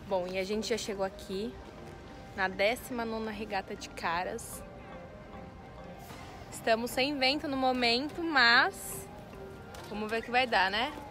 Bom, e a gente já chegou aqui na 19ª regata de Caras. Estamos sem vento no momento, mas vamos ver o que vai dar, né?